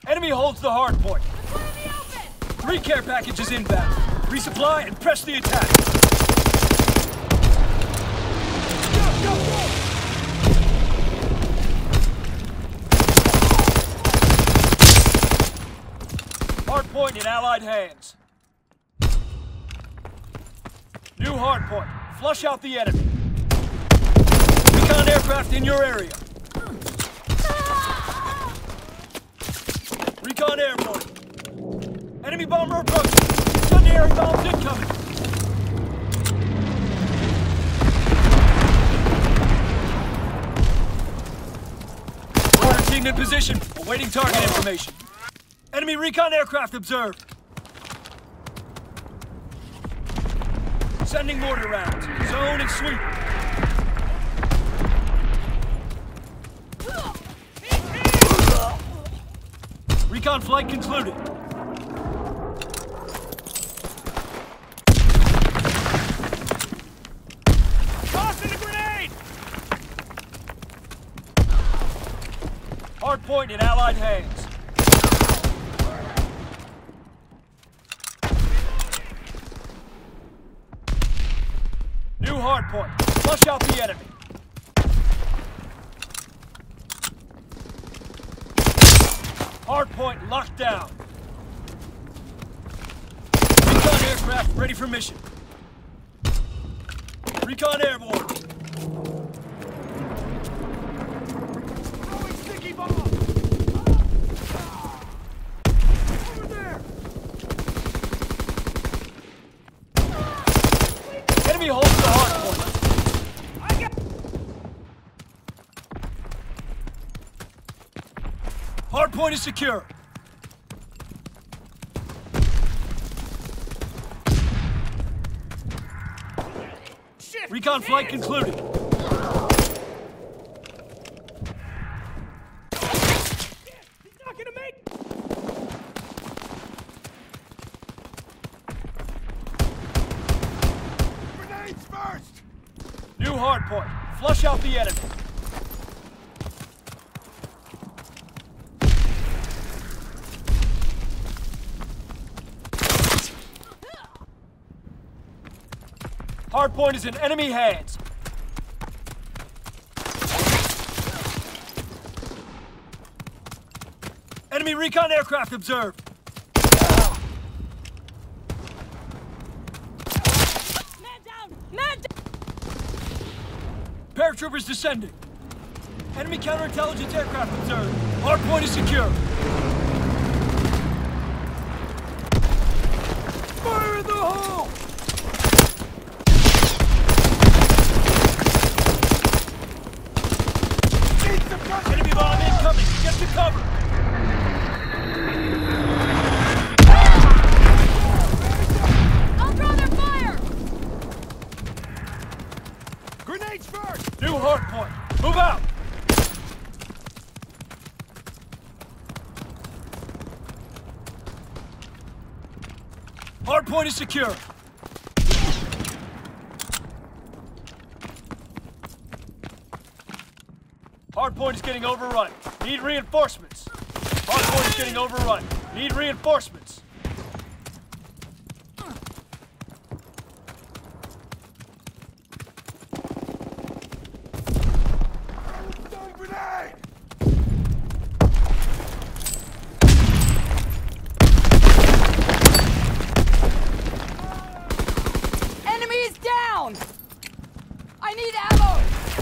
Enemy holds the hard point. 3 care packages inbound. Resupply and press the attack. Go! Hard point in Allied hands. New hard point. Flush out the enemy. Recon aircraft in your area. Recon airborne. Enemy bomber approaching. Incendiary bombs incoming. Order team in position. Awaiting target information. Enemy recon aircraft observed. Sending mortar rounds. Zone and sweep. Recon flight concluded. Tossing a grenade! Hard point in Allied hands. New hard point. Flush out the enemy. Hard point locked down. Recon aircraft ready for mission. Recon airborne. Throwing sticky bomb. Over there. Enemy holds the hard point. Hard point is secure. Shit, recon flight concluded. He's not gonna make. Grenades first. New hard point. Flush out the enemy. Hardpoint is in enemy hands. Enemy recon aircraft observed. Man down! Man down! Paratroopers descending. Enemy counterintelligence aircraft observed. Hardpoint is secure. Fire in the hole! Enemy bomb incoming! Get to cover! I'll draw their fire! Grenades first! New hard point. Move out! Hard point is secure. Hardpoint is getting overrun. Need reinforcements. Hardpoint is getting overrun. Need reinforcements. Grenade! Enemy is down! I need ammo!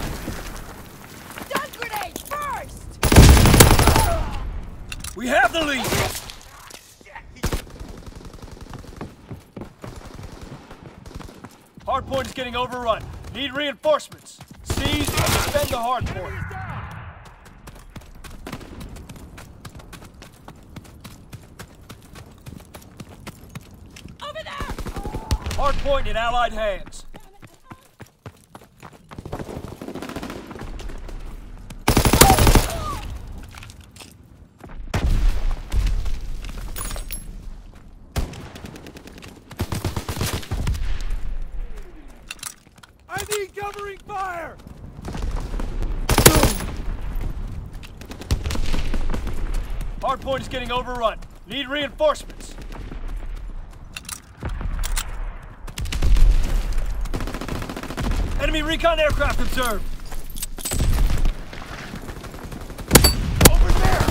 Stun grenade first! We have the lead! Hardpoint is getting overrun. Need reinforcements. Seize and defend the hardpoint. Over there! Hardpoint in Allied hands. I need covering fire! Hardpoint is getting overrun. Need reinforcements. Enemy recon aircraft observed. Over there!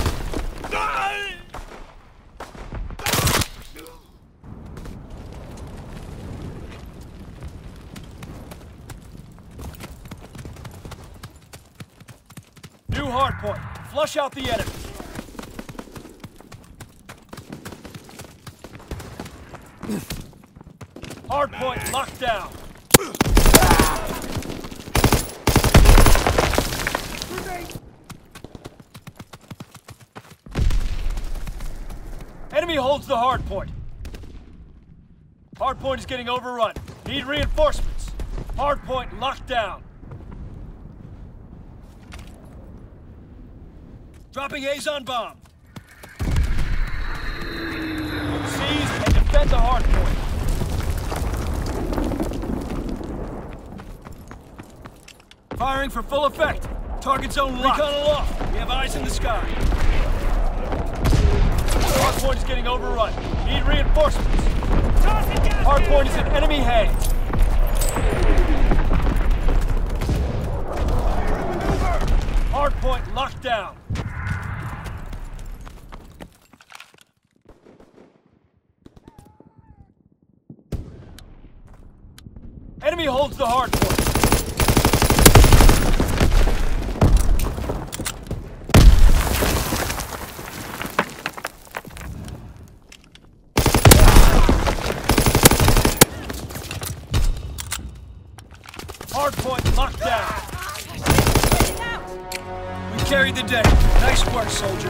New hardpoint. Flush out the enemy. Hardpoint locked down. Enemy holds the hardpoint. Hardpoint is getting overrun. Need reinforcements. Hardpoint locked down. Dropping Azon bomb. Seize and defend the hardpoint. Firing for full effect. Target zone locked. Recon aloft. We have eyes in the sky. Hardpoint is getting overrun. Need reinforcements. Hardpoint is in enemy hands. Hardpoint locked down. Enemy holds the hardpoint. Hardpoint locked down. We carried the day. Nice work, soldier.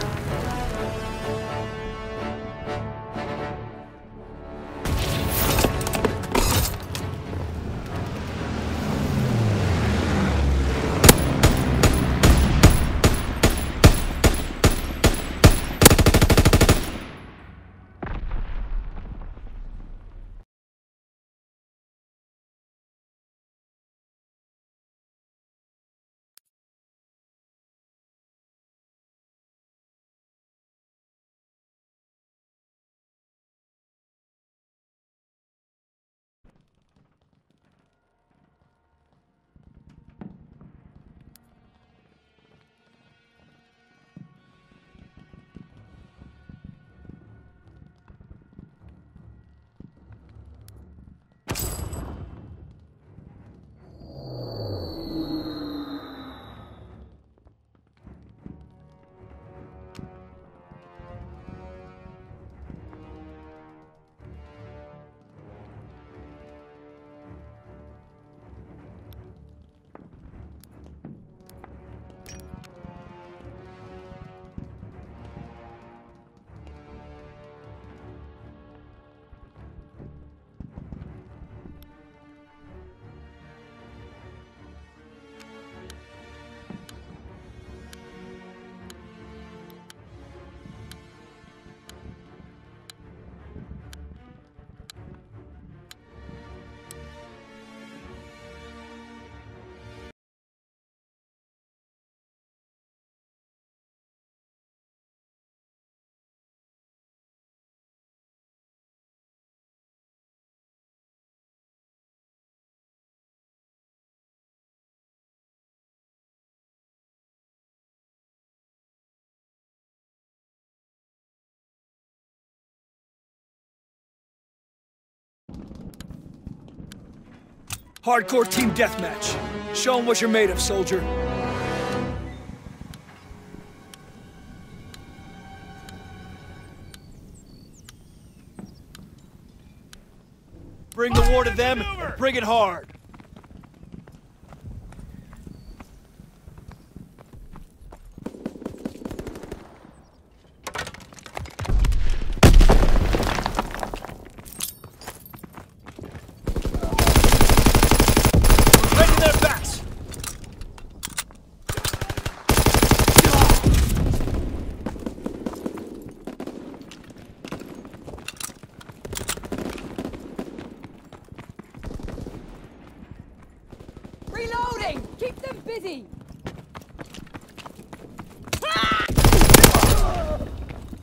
Hardcore team deathmatch. Show 'em what you're made of, soldier. Bring the war to them and bring it hard. Keep them busy!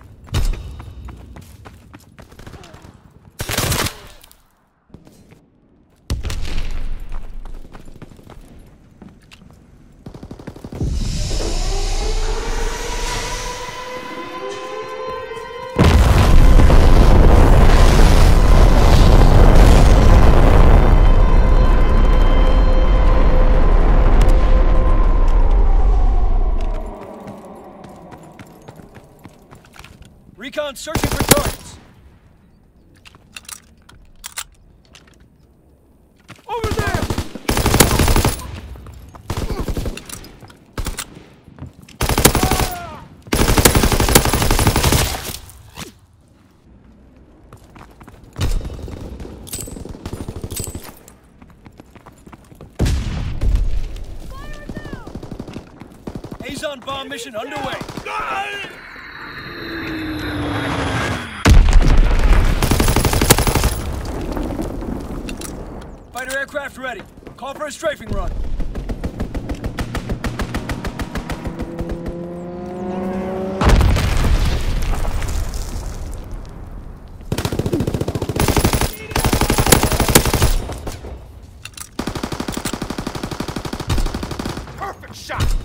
Recon searching for targets. Over there! Azon bomb mission underway. Fighter aircraft ready. Call for a strafing run. Perfect shot!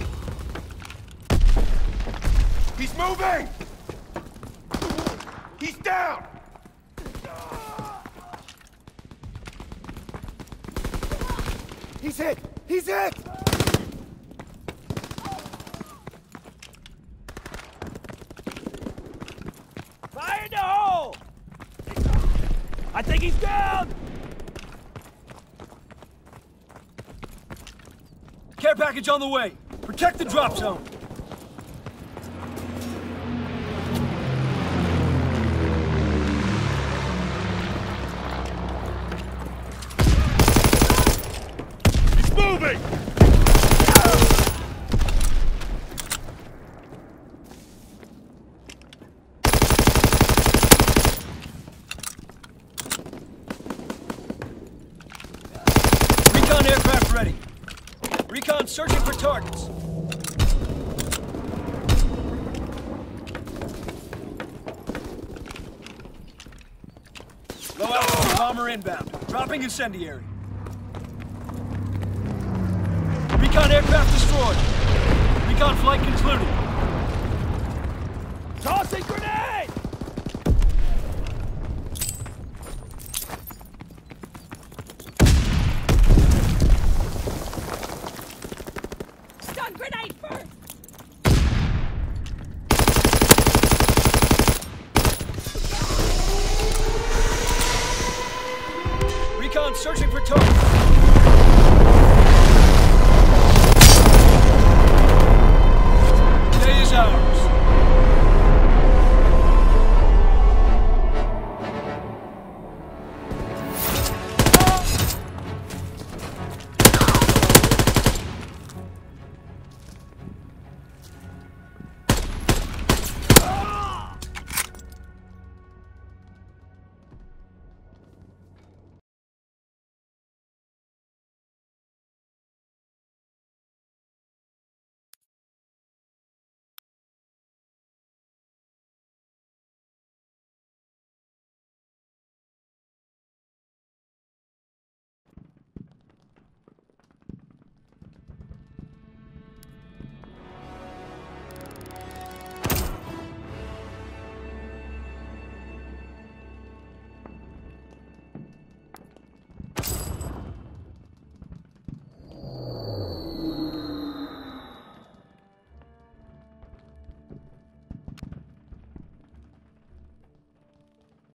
He's moving! He's down! He's hit! He's hit! Fire in the hole! I think he's down! Care package on the way. Protect the drop zone. Moving! Recon aircraft ready. Recon searching for targets. Low altitude bomber inbound. Dropping incendiary. Recon aircraft destroyed. Recon flight concluded. Tossing grenade!